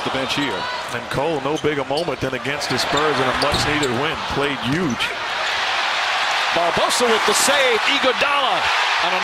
off the bench here. And Cole, no bigger moment than against the Spurs in a much-needed win. Played huge. Barbosa with the save. Iguodala on a